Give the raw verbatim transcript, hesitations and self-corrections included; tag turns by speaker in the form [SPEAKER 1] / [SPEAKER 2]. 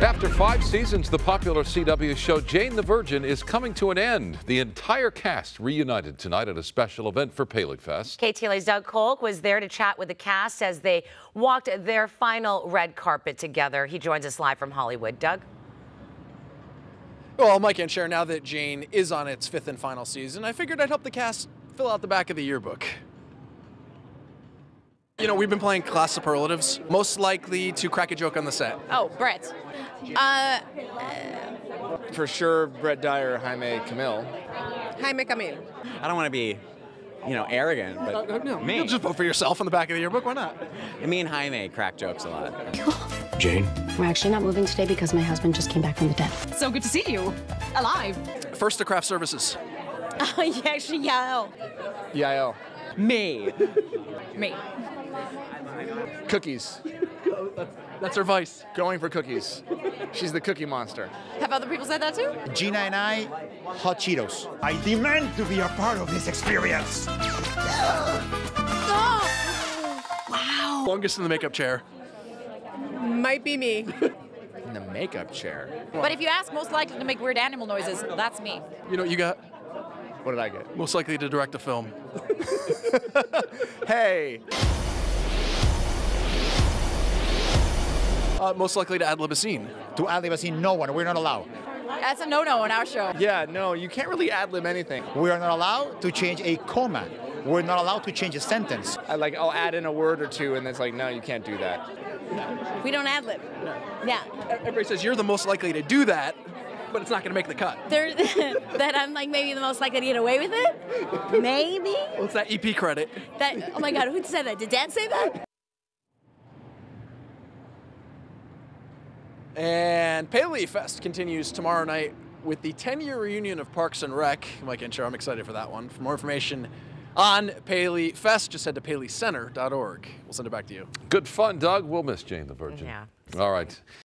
[SPEAKER 1] After five seasons, the popular C W show Jane the Virgin is coming to an end. The entire cast reunited tonight at a special event for PaleyFest.
[SPEAKER 2] K T L A's Doug Kolk was there to chat with the cast as they walked their final red carpet together. He joins us live from Hollywood. Doug?
[SPEAKER 3] Well, Mike and Cher, now that Jane is on its fifth and final season, I figured I'd help the cast fill out the back of the yearbook. You know, we've been playing class superlatives. Most likely to crack a joke on the set.
[SPEAKER 4] Oh, Brett. Uh,
[SPEAKER 5] For sure, Brett Dyer, Jaime Camille.
[SPEAKER 4] Jaime Camille.
[SPEAKER 6] I don't want to be, you know, arrogant, but
[SPEAKER 3] Uh, no,
[SPEAKER 6] me.
[SPEAKER 3] You'll just vote for yourself on the back of the yearbook. Why not?
[SPEAKER 6] Me and Jaime crack jokes a lot.
[SPEAKER 7] Jane?
[SPEAKER 8] We're actually not moving today because my husband just came back from the dead.
[SPEAKER 4] So good to see you. Alive.
[SPEAKER 3] First to craft services.
[SPEAKER 4] Uh, yeah, actually, yeah.
[SPEAKER 5] Yael.
[SPEAKER 6] Me.
[SPEAKER 4] Me.
[SPEAKER 5] Cookies.
[SPEAKER 3] That's her vice.
[SPEAKER 5] Going for cookies. She's the cookie monster.
[SPEAKER 4] Have other people said that too?
[SPEAKER 7] Gina and I, hot Cheetos. I demand to be a part of this experience.
[SPEAKER 4] Wow.
[SPEAKER 3] Longest in the makeup chair.
[SPEAKER 4] Might be me.
[SPEAKER 5] In the makeup chair.
[SPEAKER 4] But if you ask most likely to make weird animal noises, that's me.
[SPEAKER 3] You know what you got?
[SPEAKER 5] What did I get?
[SPEAKER 3] Most likely to direct a film.
[SPEAKER 5] Hey!
[SPEAKER 3] Uh, most likely to ad-lib a scene.
[SPEAKER 7] To ad-lib a scene, no one. We're not allowed.
[SPEAKER 4] That's a no-no on our show.
[SPEAKER 5] Yeah, no, you can't really ad-lib anything.
[SPEAKER 7] We are not allowed to change a comma. We're not allowed to change a sentence.
[SPEAKER 5] I, like, I'll add in a word or two, and it's like, no, you can't do that.
[SPEAKER 4] We don't ad-lib. Yeah.
[SPEAKER 3] Everybody says you're the most likely to do that, but it's not going to make the cut.
[SPEAKER 4] There, that I'm like maybe the most likely to get away with it? Maybe?
[SPEAKER 3] What's that E P credit?
[SPEAKER 4] That, oh my God, who said that? Did Dad say that?
[SPEAKER 3] And PaleyFest continues tomorrow night with the ten-year reunion of Parks and Rec. Mike and Cher, I'm excited for that one. For more information on PaleyFest, just head to paley center dot org. We'll send it back to you.
[SPEAKER 1] Good fun, Doug. We'll miss Jane the Virgin.
[SPEAKER 2] Yeah.
[SPEAKER 1] All right.